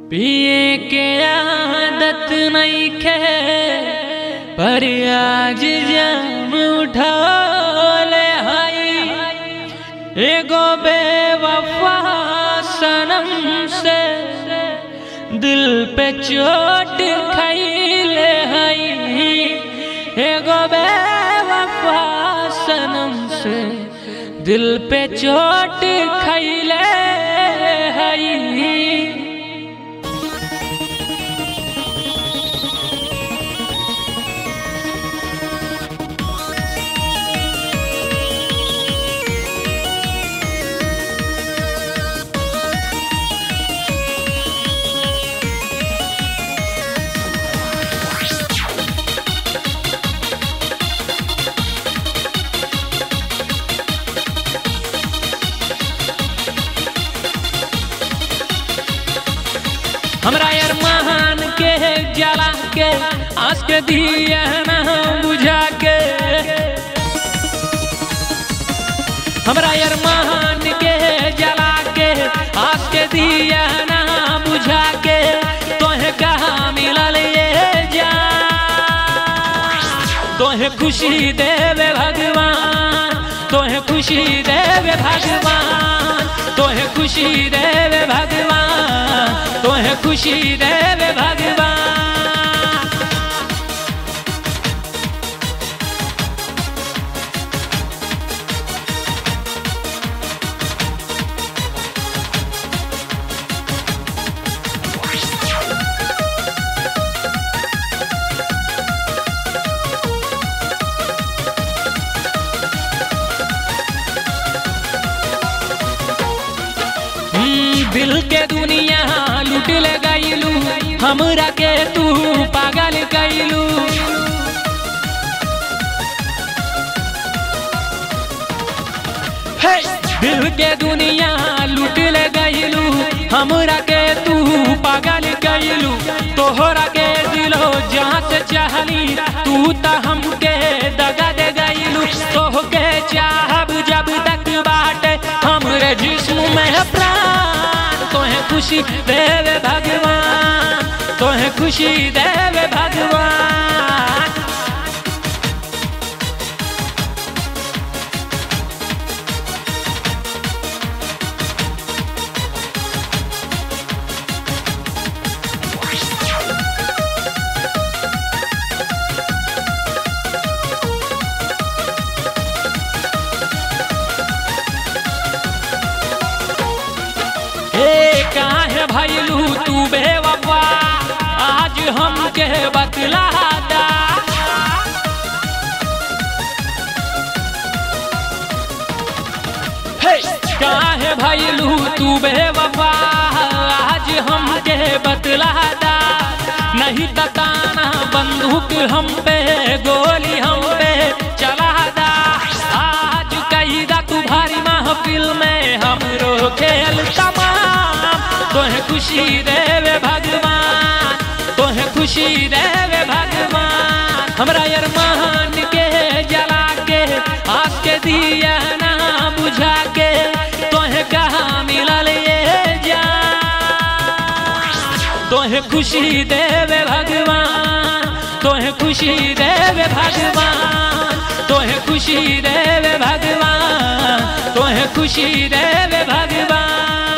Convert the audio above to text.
पिए के आदत नहीं खे पर आज जाम उठौले हई एगो बेवफा सनम से दिल पे चोट खइले हई एगो बेवफा सनम से दिल पे चोट खइले हई। हमरा यार महान के जला के आस के दिया ना बुझा के हमरा यार महान के जला के आस के दिया ना बुझा के तोहे कहाँ मिलल ये जान तोहे खुशी देवे भगवान तोहे खुशी देवे भगवान तोहे खुशी देवे भगवान तोहे खुशी देवे भगवान। दिल के दुनिया लूट ले गईलू हमरा के तू पागल कैलू दिल के दुनिया लूट ले गईलू हमरा के तू पागल कैलू तोहरा के दिलो जहाँ से चाहली तू ता हमके दगा दे गईलू तोह के चाहब जब तक बाटे हमरे जिस्म में प्राण तोहे खुशी देवे भगवान तोहे खुशी देवे भगवान। काहे भइलू तू बेवफा आज हमके बतला दा काहे भइलू तू बेवफा आज हमके बतला दा नहीं ताना बंदूक हम पे गोली हम पे चला दा आज कईदा तू भारी महफिल में हमरो खेल तोहे खुशी देवे भगवान तोहे खुशी देवे भगवान। हमरा यार महान के जला के आस के दिया ना बुझा के तोहे कहाँ मिलल ये जान तोहे खुशी देवे भगवान तोहे खुशी देवे भगवान तोहे खुशी देवे भगवान तोहे खुशी देवे भगवान।